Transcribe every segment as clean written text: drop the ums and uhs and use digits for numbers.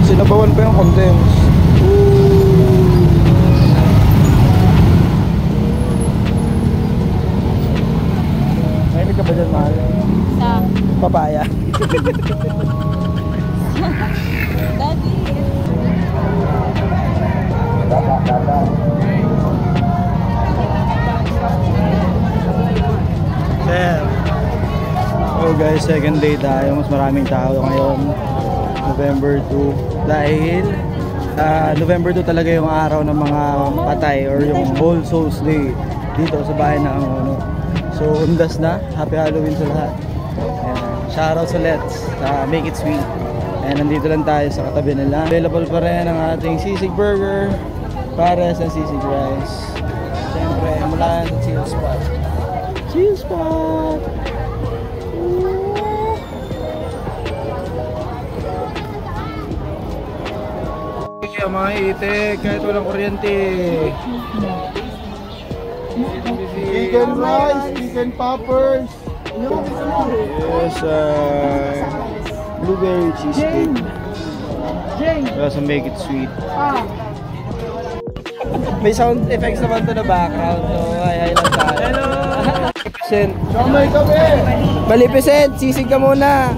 Sinabawan pa yung condense. Mahilig ka ba dyan, mahal? Sa? Papaya. Daddy. Sir. Oh guys, second day tayo. Mas maraming tao ngayon. November 2. Dahil November 2 talaga yung araw ng mga patay or yung All Souls Day dito sa bahay ng Angono. So, undas na. Happy Halloween sa lahat. Shoutout sa Let's, Make It Sweet. And nandito lang tayo sa katabi nila. Available pa rin ang ating sisig burger, pares and sisig rice. Siyempre, mula sa Chill Spot. Chill Spot! Okay, mga itik, kahit walang kuryente. Chicken rice, chicken poppers. Yes, blueberry cheesecake. Tapos make it sweet. May sound effects naman to na background, so ay lang tayo. Hello! Malipisent. Kamay kami! Malipisent, sisig ka muna.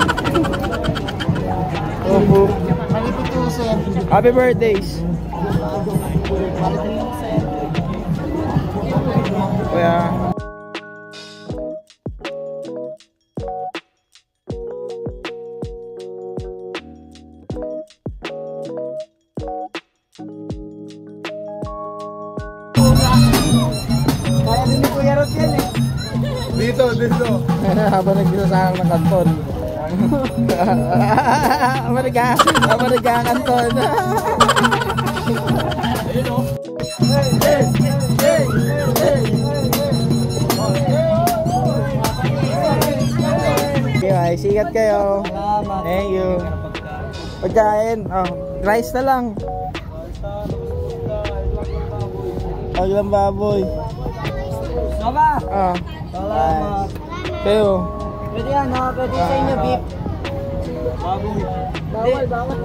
Opo. Happy birthdays! Kuya. Kaya din ni Kuya Rod yan eh. Dito. Habang nagsasarang ng kanton. Habang nagkakanton. Okay, sikat kayo. Thank you. Pagkain, rice na lang. Paglang baboy. Baba! Salamat. Kayo. Pwede yan, pwede sa inyo beef. Baboy. Bawal.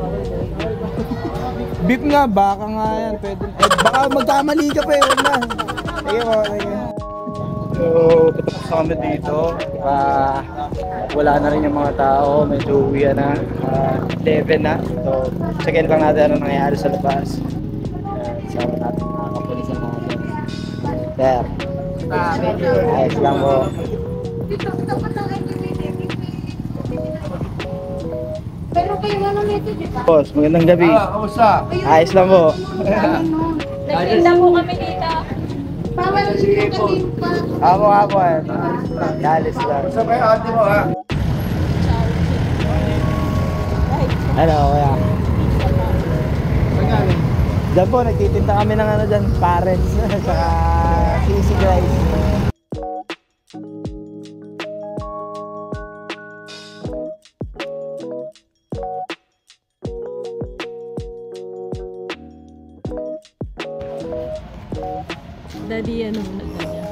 Beef nga, baka nga yan. Pwede. Baka magkamali ka pa yun na. Sige po, sige. So, tapos kami dito. Wala na rin yung mga tao. Medyo uwi na. 11 na. So, checkin lang natin ano nangyayari sa labas. Sama natin mga kapulisan natin. There. Ayos lang po. Pero kayo ano nito, di ba? Boss, magandang gabi. Ayos lang po. Nagtinda po kami dito. Bawal dito pa. Ako eh. Galis lang. Sa may ate mo ha? Hello, kuya. Diyan po, nagtitinta kami ng ano dyan, parents. Saka sisig rice. Daddy, ano mo na ganyan?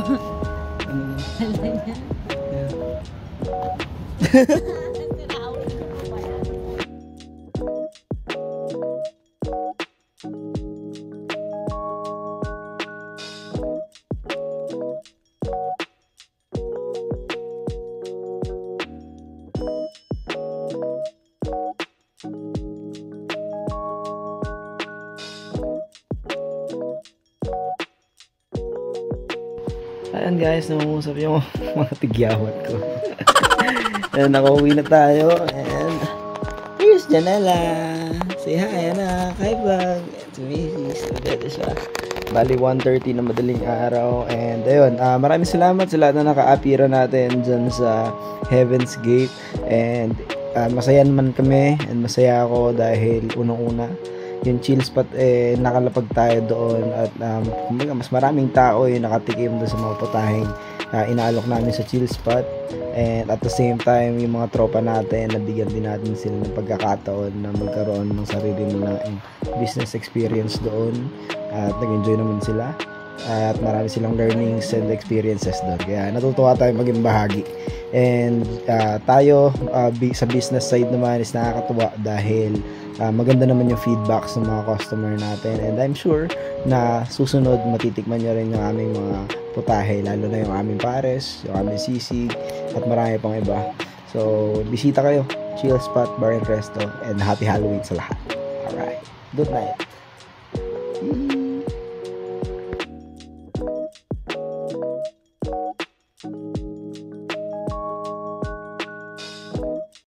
Ayan guys, namungusap yung mga tigyawat ko. Ayan, nakauwi na tayo. And here's Janela. Say hi, anak. Hi vlog. It's Macy's. Pwede siya. Bali 1:30 na madaling araw. And ayun, maraming salamat sa lahat na naka-apira natin dyan sa Heaven's Gate. And masaya naman kami. And masaya ako dahil unang-una yung chill spot nakalapag tayo doon at kumbaga mas maraming tao yung nakatikim doon sa mga putaheng inaalok namin sa chill spot, and at the same time yung mga tropa natin nabigyan din natin sila ng pagkakataon na magkaroon ng sarili nilang business experience doon at nag-enjoy naman sila at marami silang learnings and experiences doon, kaya natutuwa tayo maging bahagi And tayo sa business side naman is nakakatuwa dahil maganda naman yung feedbacks ng mga customer natin, and I'm sure na susunod matitikman nyo rin yung aming mga putahe, lalo na yung aming pares, yung aming sisig, at marami pang iba. So bisita kayo, Chill Spot Bar and Resto, and happy Halloween sa lahat. Alright, good night.